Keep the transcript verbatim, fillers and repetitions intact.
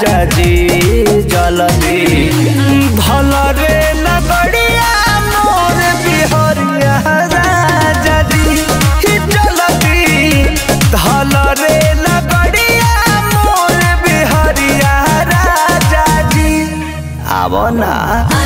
राजा जी जलदी भल रे लगड़िया मोर बिहरिया राजा जी जलदी भल रे लगड़िया मोर बिहरिया राजा जी आवो ना।